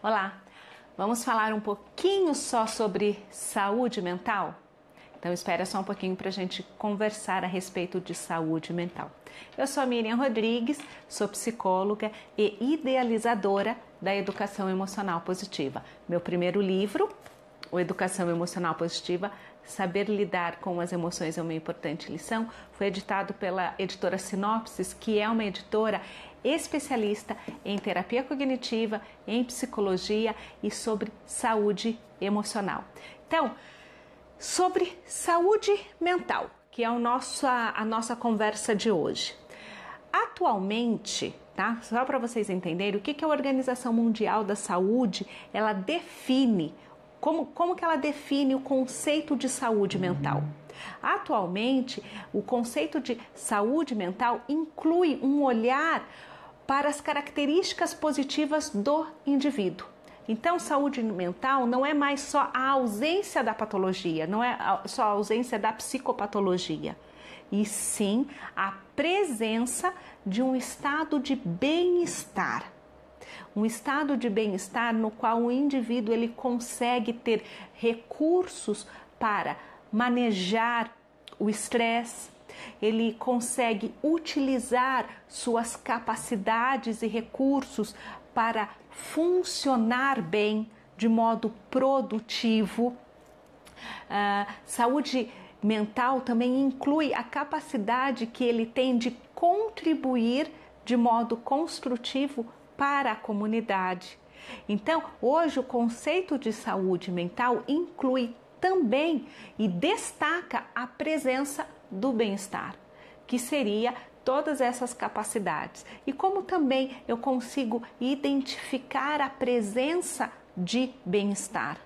Olá, vamos falar um pouquinho só sobre saúde mental? Então espera só um pouquinho para a gente conversar a respeito de saúde mental. Eu sou a Miriam Rodrigues, sou psicóloga e idealizadora da Educação Emocional Positiva. Meu primeiro livro, o Educação Emocional Positiva, Saber Lidar com as Emoções é uma Importante Lição, foi editado pela editora Sinopsis, que é uma editora especialista em terapia cognitiva, em psicologia e sobre saúde emocional. Então, sobre saúde mental, que é a nossa conversa de hoje. Atualmente, tá? Só para vocês entenderem, o que a Organização Mundial da Saúde, ela define, como que ela define o conceito de saúde mental? Atualmente, o conceito de saúde mental inclui um olhar para as características positivas do indivíduo. Então, saúde mental não é mais só a ausência da patologia, não é só a ausência da psicopatologia, e sim a presença de um estado de bem-estar. Um estado de bem-estar no qual o indivíduo ele consegue ter recursos para manejar o estresse, ele consegue utilizar suas capacidades e recursos para funcionar bem, de modo produtivo. Saúde mental também inclui a capacidade que ele tem de contribuir de modo construtivo para a comunidade. Então, hoje o conceito de saúde mental inclui também e destaca a presença do bem-estar, que seria todas essas capacidades. E como também eu consigo identificar a presença de bem-estar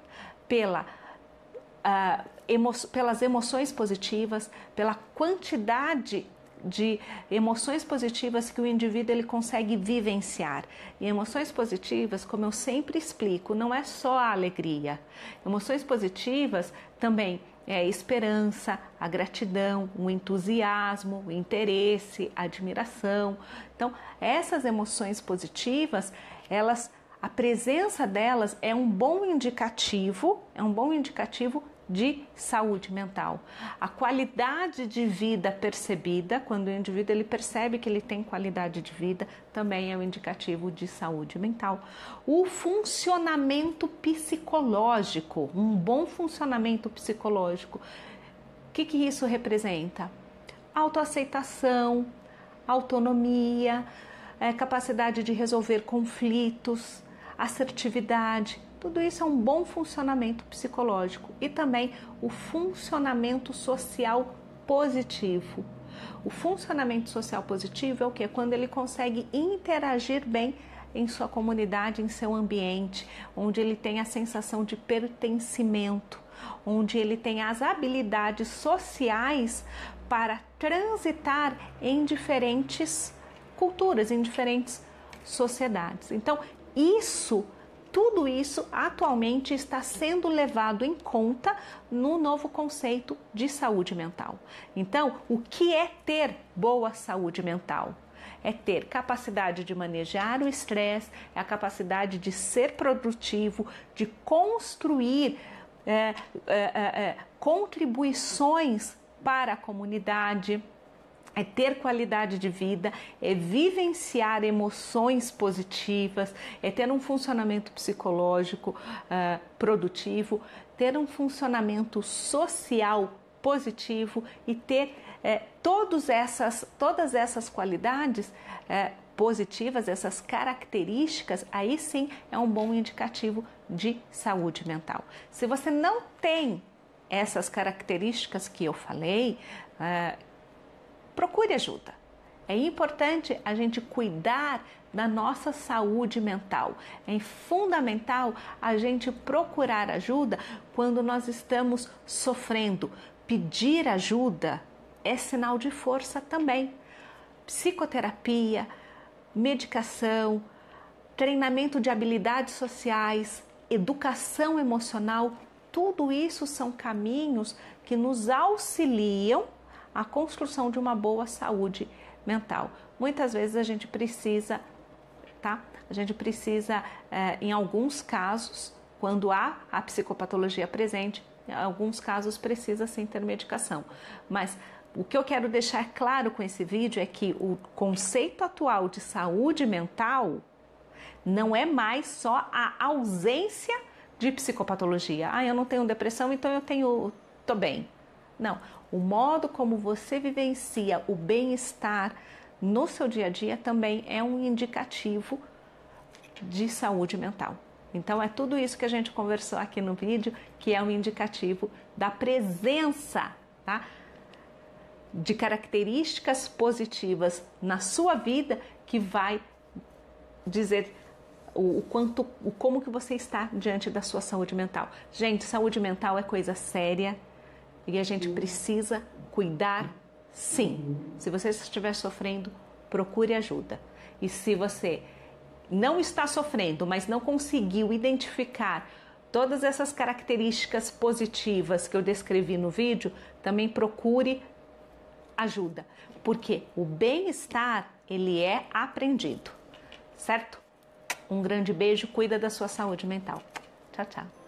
pelas emoções positivas, pela quantidade de emoções positivas que o indivíduo ele consegue vivenciar. E emoções positivas, como eu sempre explico, não é só a alegria. Emoções positivas também é a esperança, a gratidão, o entusiasmo, o interesse, a admiração. Então, essas emoções positivas, a presença delas é um bom indicativo de saúde mental. A qualidade de vida percebida, quando o indivíduo ele percebe que ele tem qualidade de vida, também é um indicativo de saúde mental. O funcionamento psicológico, um bom funcionamento psicológico, o que isso representa? Autoaceitação, autonomia, capacidade de resolver conflitos, assertividade. Tudo isso é um bom funcionamento psicológico e também o funcionamento social positivo. O funcionamento social positivo é o que? Quando ele consegue interagir bem em sua comunidade, em seu ambiente, onde ele tem a sensação de pertencimento, onde ele tem as habilidades sociais para transitar em diferentes culturas, em diferentes sociedades. Então, tudo isso atualmente está sendo levado em conta no novo conceito de saúde mental. Então, o que é ter boa saúde mental? É ter capacidade de manejar o estresse, é a capacidade de ser produtivo, de construir contribuições para a comunidade, é ter qualidade de vida, é vivenciar emoções positivas, é ter um funcionamento psicológico produtivo, ter um funcionamento social positivo e ter todas essas qualidades positivas, essas características, aí sim é um bom indicativo de saúde mental. Se você não tem essas características que eu falei, procure ajuda. É importante a gente cuidar da nossa saúde mental. É fundamental a gente procurar ajuda quando nós estamos sofrendo. Pedir ajuda é sinal de força também. Psicoterapia, medicação, treinamento de habilidades sociais, educação emocional, tudo isso são caminhos que nos auxiliam a construção de uma boa saúde mental. Muitas vezes a gente precisa tá? A gente precisa, em alguns casos, quando há a psicopatologia presente, em alguns casos precisa sim ter medicação. Mas o que eu quero deixar claro com esse vídeo é que o conceito atual de saúde mental não é mais só a ausência de psicopatologia. Eu não tenho depressão, então tô bem. Não, o modo como você vivencia o bem-estar no seu dia a dia também é um indicativo de saúde mental. Então é tudo isso que a gente conversou aqui no vídeo, que é um indicativo da presença, tá, de características positivas na sua vida, que vai dizer como que você está diante da sua saúde mental. Gente, saúde mental é coisa séria e a gente precisa cuidar, sim. Se você estiver sofrendo, procure ajuda. E se você não está sofrendo, mas não conseguiu identificar todas essas características positivas que eu descrevi no vídeo, também procure ajuda, porque o bem-estar, ele é aprendido, certo? Um grande beijo, cuida da sua saúde mental. Tchau, tchau.